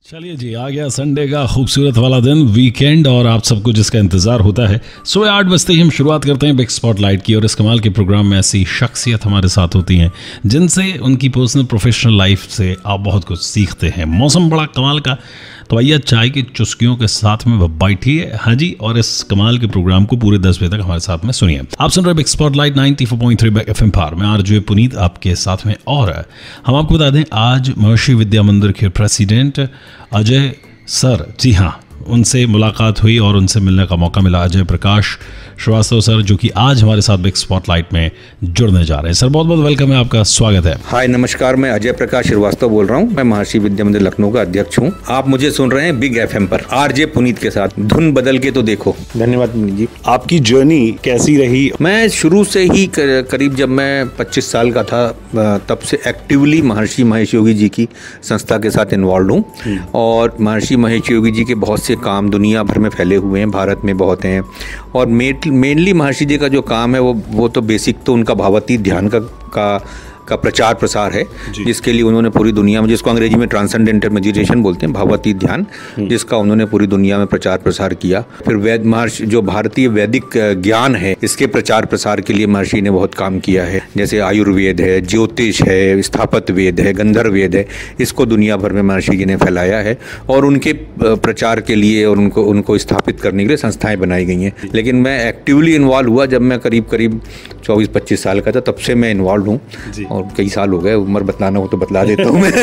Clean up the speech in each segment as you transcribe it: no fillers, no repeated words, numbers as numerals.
चलिए जी, आ गया संडे का खूबसूरत वाला दिन, वीकेंड, और आप सबको जिसका इंतजार होता है। सुबह 8 बजते ही हम शुरुआत करते हैं बिग स्पॉटलाइट की, और इस कमाल के प्रोग्राम में ऐसी शख्सियत हमारे साथ होती हैं जिनसे उनकी पर्सनल प्रोफेशनल लाइफ से आप बहुत कुछ सीखते हैं। मौसम बड़ा कमाल का, तो आइए चाय की चुस्कियों के साथ में बैठिए हाँ जी, और इस कमाल के प्रोग्राम को पूरे 10 बजे तक हमारे साथ में सुनिए। आप सुन रहे बिग स्पॉटलाइट 94.3 बिग एफएम पर। मैं आरजे पुनीत आपके साथ में, और हम आपको बता दें आज महर्षि विद्या मंदिर के प्रेसिडेंट अजय सर, जी हाँ, उनसे मुलाकात हुई और उनसे मिलने का मौका मिला। अजय प्रकाश श्रीवास्तव सर, जो कि आज हमारे साथ बिग स्पॉटलाइट में जुड़ने जा रहे हैं। सर बहुत बहुत वेलकम है, आपका स्वागत है। हाय नमस्कार, मैं अजय प्रकाश श्रीवास्तव बोल रहा हूँ। मैं महर्षि विद्या मंदिर लखनऊ का अध्यक्ष हूँ। आप मुझे सुन रहे हैं बिग एफएम पर आरजे पुनीत के साथ। धुन बदल के तो देखो। धन्यवाद पुनीत जी। आपकी जर्नी कैसी रही? मैं शुरू से ही करीब जब मैं 25 साल का था तब से एक्टिवली महर्षि महेश योगी जी की संस्था के साथ इन्वॉल्व हूँ। और महर्षि महेश योगी जी के बहुत से काम दुनिया भर में फैले हुए हैं, भारत में बहुत हैं। और मेनली महर्षि जी का जो काम है वो तो बेसिक तो उनका भावातीत ध्यान का प्रचार प्रसार है, जिसके लिए उन्होंने पूरी दुनिया में, जिसको अंग्रेजी में ट्रांसेंडेंटल मेडिटेशन बोलते हैं, भावातीत ध्यान, जिसका उन्होंने पूरी दुनिया में प्रचार प्रसार किया। फिर वेद महर्षि जो भारतीय वैदिक ज्ञान है, इसके प्रचार प्रसार के लिए महर्षि ने बहुत काम किया है। जैसे आयुर्वेद है, ज्योतिष है, स्थापत्य वेद है, गंधर्व वेद है, इसको दुनिया भर में महर्षि जी ने फैलाया है। और उनके प्रचार के लिए और उनको स्थापित करने के लिए संस्थाएं बनाई गई हैं। लेकिन मैं एक्टिवली इन्वॉल्व हुआ जब मैं करीब 24-25 साल का था, तब से मैं इन्वॉल्व हूँ। और कई साल हो गए, उम्र बतलाना हो तो बतला देता हूँ मैं।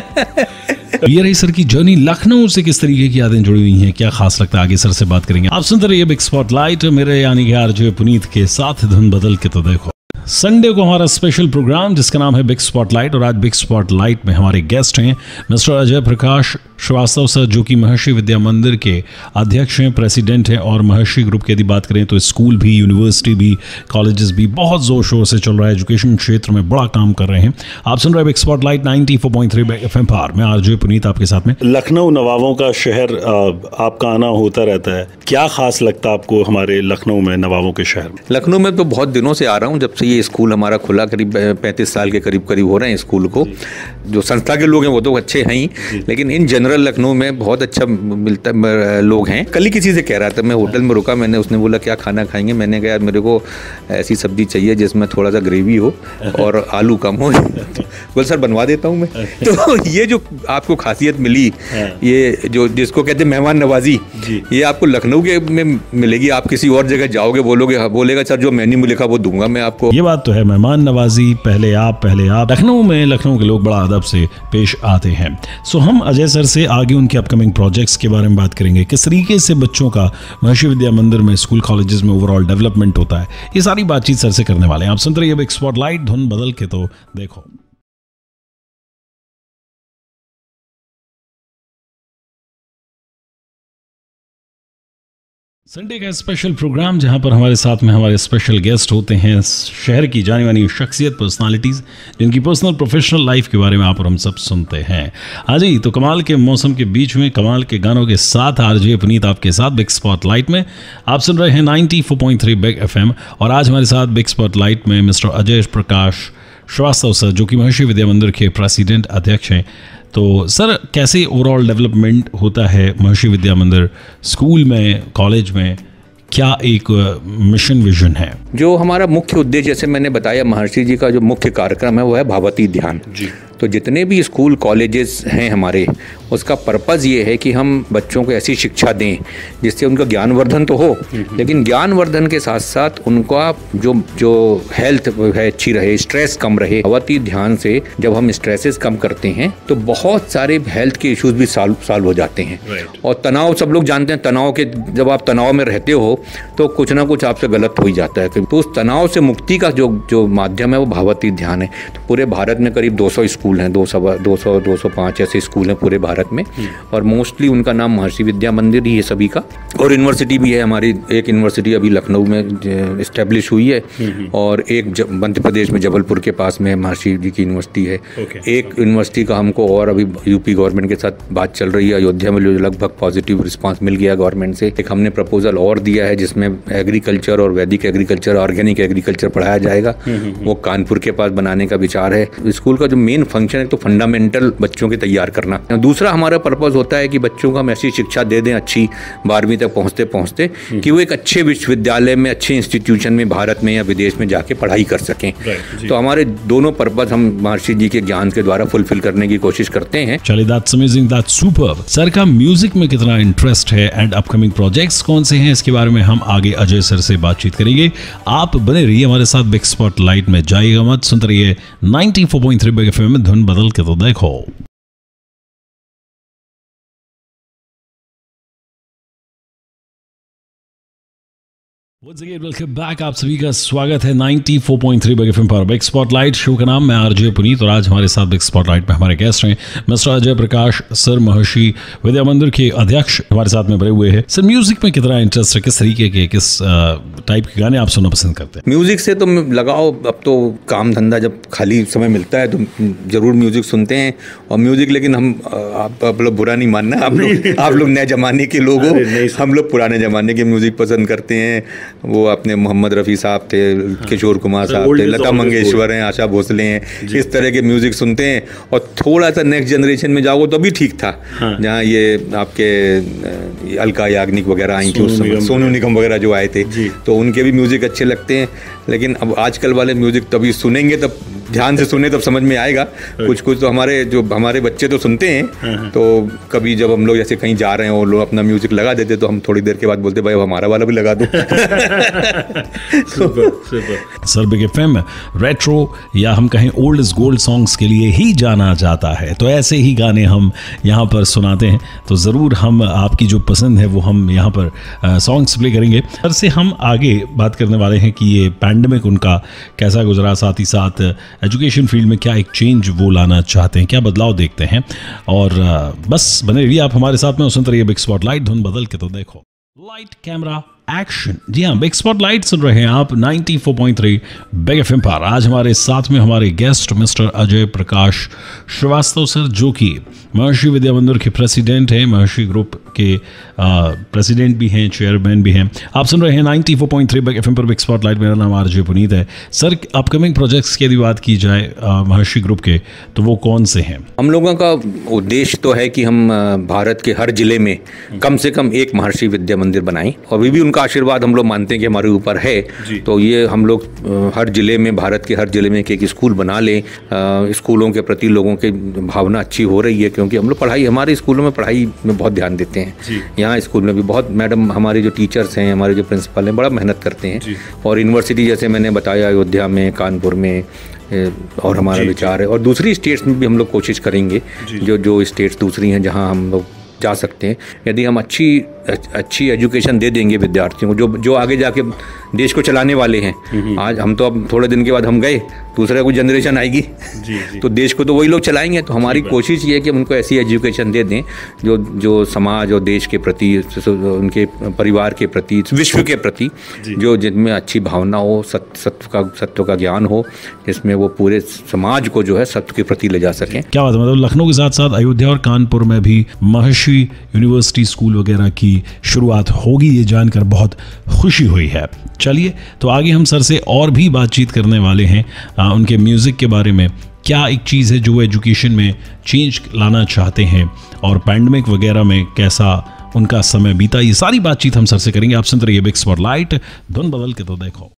ये रही सर की जर्नी। लखनऊ से किस तरीके की यादें जुड़ी हुई हैं, क्या खास लगता है, आगे सर से बात करेंगे। आप सुनते रहिए बिग स्पॉटलाइट मेरे यानी कि आरजे पुनीत के साथ। धुन बदल के तो देखो। संडे को हमारा स्पेशल प्रोग्राम जिसका नाम है बिग स्पॉटलाइट, और आज बिग स्पॉटलाइट में हमारे गेस्ट हैं मिस्टर अजय प्रकाश श्रीवास्तव सर, जो कि महर्षि विद्या मंदिर के अध्यक्ष हैं, प्रेसिडेंट हैं। और महर्षि ग्रुप की यदि बात करें तो स्कूल भी, यूनिवर्सिटी भी, कॉलेजेस भी बहुत जोर शोर से चल रहा है, एजुकेशन क्षेत्र में बड़ा काम कर रहे हैं। आप सुन रहे हैं बिग स्पॉटलाइट 94.3 एफएम पर। मैं आरजे पुनीत आपके साथ में। लखनऊ नवाबों का शहर, आपका आना होता रहता है, क्या खास लगता है आपको हमारे लखनऊ में, नवाबों के शहर में? लखनऊ में तो बहुत दिनों से आ रहा हूँ, जब से ये स्कूल हमारा खुला, करीब 35 साल के करीब हो रहे हैं स्कूल को। जो संस्था के लोग हैं वो तो अच्छे हैं ही, लेकिन इन जनरल लखनऊ में बहुत अच्छा मिलता लोग हैं। कल ही किसी से कह रहा था, मैं होटल में रुका, उसने बोला क्या खाना खाएंगे, मैंने कहा मेरे को ऐसी सब्जी चाहिए जिसमें थोड़ा सा ग्रेवी हो और आलू कम हो। बोल सर बनवा देता हूँ मैं। तो ये जो आपको खासियत मिली, ये जो जिसको कहते हैं मेहमान नवाजी, ये आपको लखनऊ के में मिलेगी। आप किसी और जगह जाओगे, बोलेगा सर जो मेन्यू में लिखा वो दूंगा मैं आपको। ये बात तो है, मेहमान नवाजी, पहले आप। लखनऊ में लखनऊ के लोग बड़ा अदब से पेश आते हैं। सो हम अजय सर से आगे उनके अपकमिंग प्रोजेक्ट्स के बारे में बात करेंगे, किस तरीके से बच्चों का महर्षि विद्या मंदिर में, स्कूल कॉलेजेस में ओवरऑल डेवलपमेंट होता है, ये सारी बातचीत सर से करने वाले हैं। आप सुनते रहिए बिग स्पॉटलाइट, धुन बदल के तो देखो। संडे का स्पेशल प्रोग्राम जहां पर हमारे साथ में हमारे स्पेशल गेस्ट होते हैं, शहर की जानी मानी शख्सियत, पर्सनालिटीज़, जिनकी पर्सनल प्रोफेशनल लाइफ के बारे में आप और हम सब सुनते हैं। हाँ जी, तो कमाल के मौसम के बीच में कमाल के गानों के साथ आरजे पुनीत आपके साथ बिग स्पॉटलाइट में। आप सुन रहे हैं 94.3 बिग एफएम, और आज हमारे साथ बिग स्पॉटलाइट में मिस्टर अजय प्रकाश श्रीवास्तव सर, जो कि महर्षि विद्या मंदिर के प्रेसिडेंट अध्यक्ष हैं। तो सर कैसे ओवरऑल डेवलपमेंट होता है महर्षि विद्या मंदिर, स्कूल में, कॉलेज में, क्या एक मिशन विजन है? जो हमारा मुख्य उद्देश्य, जैसे मैंने बताया, महर्षि जी का जो मुख्य कार्यक्रम है वो है भावातीत ध्यान। तो जितने भी स्कूल कॉलेजेस हैं हमारे, उसका पर्पज़ ये है कि हम बच्चों को ऐसी शिक्षा दें जिससे उनका ज्ञानवर्धन तो हो, लेकिन ज्ञानवर्धन के साथ साथ उनका जो हेल्थ है अच्छी रहे, स्ट्रेस कम रहे। भावातीत ध्यान से जब हम स्ट्रेसेस कम करते हैं तो बहुत सारे हेल्थ के इश्यूज भी सॉल्व हो जाते हैं। और तनाव, सब लोग जानते हैं तनाव के, जब आप तनाव में रहते हो तो कुछ ना कुछ आपसे गलत हो ही जाता है। तो उस तनाव से मुक्ति का जो माध्यम है वो भावातीत ध्यान है। तो पूरे भारत में करीब 200 स्कूल हैं, 205 ऐसे स्कूल हैं पूरे भारत में, और मोस्टली उनका नाम महर्षि विद्या मंदिर ही है सभी का। और यूनिवर्सिटी भी है हमारी, एक यूनिवर्सिटी अभी लखनऊ में इस्टेब्लिश हुई है, और एक मध्य प्रदेश में जबलपुर के पास में महर्षि जी की यूनिवर्सिटी है। एक यूनिवर्सिटी का हमको और अभी यूपी गवर्नमेंट के साथ बात चल रही है, अयोध्या में जो लगभग पॉजिटिव रिस्पांस मिल गया गवर्नमेंट से। एक हमने प्रपोजल और दिया है जिसमें एग्रीकल्चर और वैदिक एग्रीकल्चर, ऑर्गेनिक एग्रीकल्चर पढ़ाया जाएगा, वो कानपुर के पास बनाने का विचार विचार है। स्कूल का जो मेन फंक्शन है तो फंडामेंटल बच्चों के तैयार करना, दूसरा हमारा पर्पस होता है कि बच्चों को हम ऐसी शिक्षा दे दें अच्छी 12वीं तक पहुँचते पहुँचते कि वो एक अच्छे विश्वविद्यालय में, अच्छे इंस्टीट्यूशन में भारत में या विदेश में जाके पढ़ाई कर सकें। तो हमारे दोनों पर्पस हम महर्षि जी के ज्ञान के द्वारा फुलफिल करने की कोशिश करते हैं। चलिए, that's amazing, that's superb. Sir का म्यूजिक में कितना इंटरेस्ट है एंड अपकमिंग प्रोजेक्ट्स कौन से हैं, इसके बारे में हम आगे अजय सर से बातचीत करेंगे। आप बने रहिए हमारे साथ, बिग स्पॉटलाइट में जाइएगा मत, सुनते रहिए 94.3 बिग एफएम में धुन बदल के तो देखो। Once again, welcome back, आप सभी का स्वागत है 94.3 बिग एफएम पर बिग स्पॉटलाइट शो का नाम, मैं आरजे पुनीत और आज हमारे साथ बिग स्पॉटलाइट में हमारे गेस्ट हैं मिस्टर अजय प्रकाश सर, महर्षि विद्या मंदिर के अध्यक्ष हमारे साथ में बने हुए हैं। सर, म्यूजिक में कितना इंटरेस्ट है, किस तरीके के, किस टाइप के गाने आप सुनना पसंद करते हैं? म्यूजिक से तो लगाओ, अब तो काम धंधा जब खाली समय मिलता है तो जरूर म्यूजिक सुनते हैं। और म्यूजिक, लेकिन हम आप लोग बुरा नहीं मानना, आप लोग नए जमाने के लोग हो, हम लोग पुराने जमाने के म्यूजिक पसंद करते हैं। वो अपने मोहम्मद रफ़ी साहब थे, किशोर कुमार साहब थे, लता मंगेशकर हैं, आशा भोसले हैं, इस तरह के म्यूज़िक सुनते हैं। और थोड़ा सा नेक्स्ट जनरेशन में जाओ तो भी ठीक था, जहाँ ये आपके अलका याग्निक वगैरह आई थी उस समय, सोनू निगम वगैरह जो आए थे, तो उनके भी म्यूज़िक अच्छे लगते हैं। लेकिन अब आजकल वाले म्यूज़िक तभी सुनेंगे, तब ध्यान से सुने तब समझ में आएगा। कुछ तो हमारे बच्चे तो सुनते हैं, तो कभी जब हम लोग जैसे कहीं जा रहे हैं और लोग अपना म्यूजिक लगा देते तो हम थोड़ी देर के बाद बोलते भाई अब हमारा वाला भी लगा दो। सर, बिग एफएम रेट्रो या हम कहें ओल्ड इज गोल्ड सॉन्ग्स के लिए ही जाना जाता है, तो ऐसे ही गाने हम यहाँ पर सुनाते हैं। तो ज़रूर हम आपकी जो पसंद है वो हम यहाँ पर सॉन्ग्स प्ले करेंगे। सर से हम आगे बात करने वाले हैं कि ये पैंडेमिक उनका कैसा गुजरा, साथ ही साथ एजुकेशन फील्ड में क्या एक चेंज वो लाना चाहते हैं, क्या बदलाव देखते हैं। और बस बने रहिए आप हमारे साथ में, सुनते रहिए बिग स्पॉटलाइट, धुन बदल के तो देखो। Light camera action. जी हाँ, बिग स्पॉटलाइट सुन रहे हैं आप 94.3 बिग एफएम पर। आज हमारे साथ में हमारे guest mister Ajay Prakash Shrivastava sir, जो कि महर्षि विद्या मंदिर के प्रेसिडेंट हैं, महर्षि ग्रुप के प्रेसिडेंट भी हैं, चेयरमैन भी हैं। आप सुन रहे हैं 94.3 बिग एफएम पर बिग स्पॉटलाइट। मेरा नाम आरजे पुनीत है। सर, अपकमिंग प्रोजेक्ट्स की यदि बात की जाए महर्षि ग्रुप के, तो वो कौन से हैं? हम लोगों का उद्देश्य तो है कि हम भारत के हर जिले में कम से कम एक महर्षि विद्या मंदिर बनाएं, और अभी भी उनका आशीर्वाद हम लोग मानते हैं कि हमारे ऊपर है। तो ये हम लोग हर जिले में, भारत के हर जिले में एक स्कूल बना लें। स्कूलों के प्रति लोगों की भावना अच्छी हो रही है, क्योंकि हम लोग हमारे स्कूलों में पढ़ाई में बहुत ध्यान देते हैं। यहाँ स्कूल में भी बहुत मैडम, हमारे जो टीचर्स हैं, हमारे जो प्रिंसिपल हैं, बड़ा मेहनत करते हैं। और यूनिवर्सिटी जैसे मैंने बताया, अयोध्या में, कानपुर में, और हमारा विचार है, और दूसरी स्टेट्स में भी हम लोग कोशिश करेंगे, जो स्टेट्स दूसरी हैं जहाँ हम लोग जा सकते हैं। यदि हम अच्छी एजुकेशन दे देंगे विद्यार्थियों को, जो आगे जाके देश को चलाने वाले हैं। आज हम तो, अब थोड़े दिन के बाद हम गए, दूसरा कोई जनरेशन आएगी, तो देश को तो वही लोग चलाएंगे। तो हमारी कोशिश ये है कि उनको ऐसी एजुकेशन दे दें जो समाज और देश के प्रति, उनके परिवार के प्रति, विश्व के प्रति, जिनमें अच्छी भावना हो, सत्व का ज्ञान हो, जिसमें वो पूरे समाज को जो है सत्य के प्रति ले जा सकें। क्या बात है, मतलब लखनऊ के साथ साथ अयोध्या और कानपुर में भी महर्षि यूनिवर्सिटी स्कूल वगैरह की शुरुआत होगी, ये जानकर बहुत खुशी हुई है। चलिए, तो आगे हम सर से और भी बातचीत करने वाले हैं उनके म्यूज़िक के बारे में। क्या एक चीज़ है जो वो एजुकेशन में चेंज लाना चाहते हैं, और पैंडेमिक वगैरह में कैसा उनका समय बीता, ये सारी बातचीत हम सर से करेंगे। आप सुनते रहिए बिग स्पॉटलाइट, धुन बदल के तो देखो।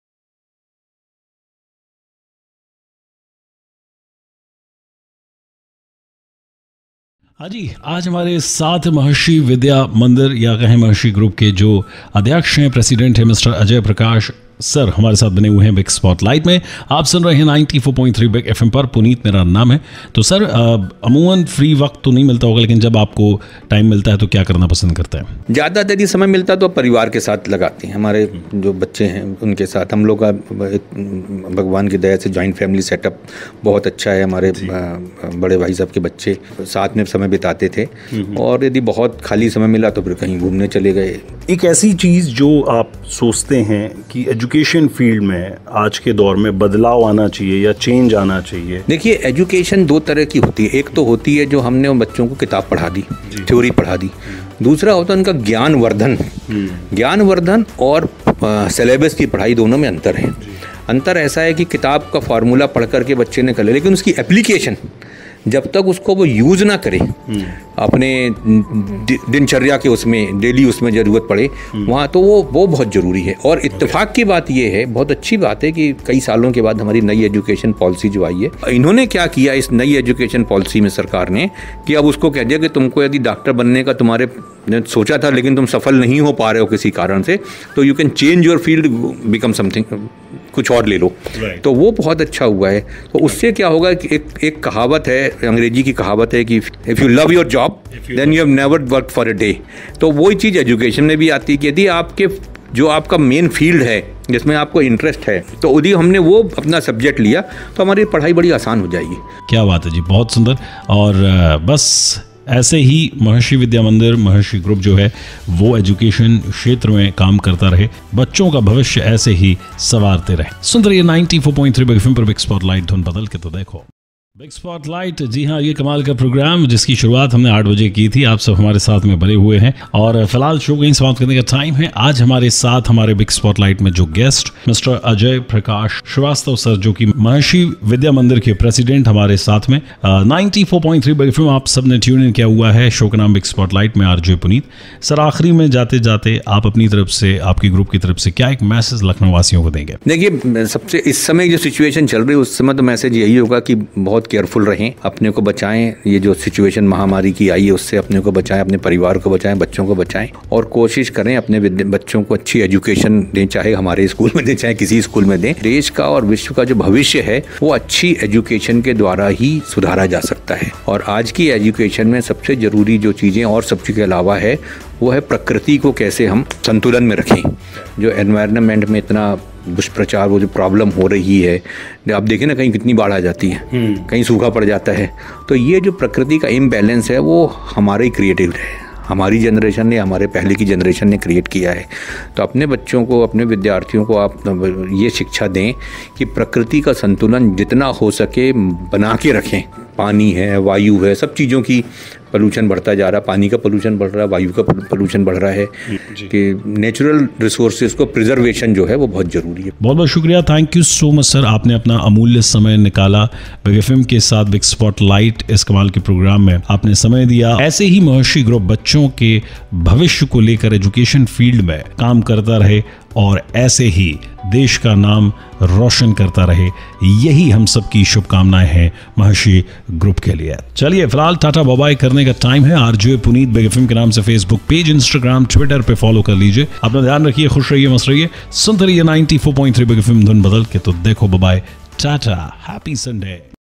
हाँ जी, आज हमारे साथ महर्षि विद्या मंदिर या कहें महर्षि ग्रुप के जो अध्यक्ष हैं, प्रेसिडेंट हैं, मिस्टर अजय प्रकाश सर हमारे साथ बने हुए हैं बिग स्पॉटलाइट में। आप सुन रहे हैं 94.3 बिग एफएम पर। पुनीत मेरा नाम है। तो सर, अमूमन फ्री वक्त तो नहीं मिलता होगा, लेकिन जब आपको टाइम मिलता है तो क्या करना पसंद करते हैं? ज़्यादा यदि समय मिलता है तो परिवार के साथ लगाते हैं। हमारे जो बच्चे हैं उनके साथ हम लोग का भगवान की दया से जॉइंट फैमिली सेटअप बहुत अच्छा है। हमारे बड़े भाई साहब के बच्चे साथ में समय बिताते थे, और यदि बहुत खाली समय मिला तो फिर कहीं घूमने चले गए। एक ऐसी चीज़ जो आप सोचते हैं कि एजुकेशन फील्ड में आज के दौर में बदलाव आना चाहिए या चेंज आना चाहिए? देखिए, एजुकेशन दो तरह की होती है। एक तो होती है जो हमने बच्चों को किताब पढ़ा दी, थ्योरी पढ़ा दी। दूसरा होता है उनका ज्ञानवर्धन। ज्ञानवर्धन और सिलेबस की पढ़ाई दोनों में अंतर है। अंतर ऐसा है कि किताब का फार्मूला पढ़ करके बच्चे ने कर लिया, लेकिन उसकी एप्लीकेशन जब तक उसको वो यूज़ ना करे अपने दिनचर्या के उसमें डेली उसमें ज़रूरत पड़े वहाँ, तो वो बहुत ज़रूरी है। और इत्तेफाक की बात ये है, बहुत अच्छी बात है कि कई सालों के बाद हमारी नई एजुकेशन पॉलिसी जो आई है, इन्होंने क्या किया इस नई एजुकेशन पॉलिसी में सरकार ने कि अब उसको कह दिया कि तुमको यदि डॉक्टर बनने का तुम्हारे सोचा था लेकिन तुम सफल नहीं हो पा रहे हो किसी कारण से, तो you can change your field, become something, कुछ और ले लो। तो वो बहुत अच्छा हुआ है। तो उससे क्या होगा कि एक कहावत है, अंग्रेजी की कहावत है कि if you love your job then you have never work for a day. तो वही चीज़ एजुकेशन में भी आती है कि यदि आपके जो आपका मेन फील्ड है जिसमें आपको इंटरेस्ट है, तो यदि हमने वो अपना सब्जेक्ट लिया तो हमारी पढ़ाई बड़ी आसान हो जाएगी। क्या बात है जी, बहुत सुंदर। और बस ऐसे ही महर्षि विद्या मंदिर, महर्षि ग्रुप जो है वो एजुकेशन क्षेत्र में काम करता रहे, बच्चों का भविष्य ऐसे ही संवारते रहे। सुंदर ये 94.3 बिग एफएम पर बिग स्पॉटलाइट धुन बदल के तो देखो। बिग स्पॉटलाइट, जी हाँ, ये कमाल का प्रोग्राम जिसकी शुरुआत हमने 8 बजे की थी, आप सब हमारे साथ में बने हुए हैं और फिलहाल शो कहीं समाप्त करने का टाइम है। आज हमारे साथ हमारे बिग स्पॉटलाइट में जो guest mister Ajay Prakash Shrivastava sir, जो कि महर्षि विद्या मंदिर के प्रेसिडेंट हमारे साथ में। 94.3 बिग एफएम आप सबने ट्यून इन किया हुआ है, शो का नाम बिग स्पॉटलाइट में आरजे पुनीत। सर, आखिरी में जाते जाते आप अपनी तरफ से, आपकी ग्रुप की तरफ से क्या एक मैसेज लखनऊ वासियों को देंगे? देखिए, सबसे इस समय जो सिचुएशन चल रही है उस समय तो मैसेज यही होगा कि बहुत केयरफुल रहें, अपने को बचाएं। ये जो सिचुएशन महामारी की आई है उससे अपने को बचाएं, अपने परिवार को बचाएं, बच्चों को बचाएं और कोशिश करें अपने बच्चों को अच्छी एजुकेशन दें, चाहे हमारे स्कूल में दें चाहे किसी स्कूल में दें। देश का और विश्व का जो भविष्य है वो अच्छी एजुकेशन के द्वारा ही सुधारा जा सकता है। और आज की एजुकेशन में सबसे ज़रूरी जो चीज़ें और सब चीज़ के अलावा है वो है प्रकृति को कैसे हम संतुलन में रखें। जो एनवायरनमेंट में इतना दुष्प्रचार, वो जो प्रॉब्लम हो रही है, आप देखें ना, कहीं कितनी बाढ़ आ जाती है, कहीं सूखा पड़ जाता है। तो ये जो प्रकृति का इम्बैलेंस है वो हमारे ही क्रिएटिव है, हमारी जनरेशन ने, हमारे पहले की जनरेशन ने क्रिएट किया है। तो अपने बच्चों को, अपने विद्यार्थियों को आप ये शिक्षा दें कि प्रकृति का संतुलन जितना हो सके बना के रखें। पानी है, वायु है, सब चीज़ों की पोल्यूशन बढ़ता जा रहा है, पानी का पोल्यूशन बढ़ रहा है, वायु का पोल्यूशन बढ़ रहा है, कि नेचुरल रिसोर्सेज को प्रिजर्वेशन जो है वो बहुत ज़रूरी है। बहुत बहुत शुक्रिया, thank you so much sir, आपने अपना अमूल्य समय निकाला बिग एफएम के साथ बिग स्पॉटलाइट इस कमाल के प्रोग्राम में आपने समय दिया। ऐसे ही महर्षि ग्रुप बच्चों के भविष्य को लेकर एजुकेशन फील्ड में काम करता रहे और ऐसे ही देश का नाम रोशन करता रहे, यही हम सबकी शुभकामनाएं हैं महर्षि ग्रुप के लिए। चलिए फिलहाल टाटा बाय करने का टाइम है। आरजे पुनीत बिग एफएम के नाम से फेसबुक पेज, इंस्टाग्राम, ट्विटर पे फॉलो कर लीजिए। अपना ध्यान रखिए, खुश रहिए, मस्त रहिए, सुनते रहिए 94.3 बिग एफएम धुन बदल के तो देखो। Bye, tata, happy Sunday.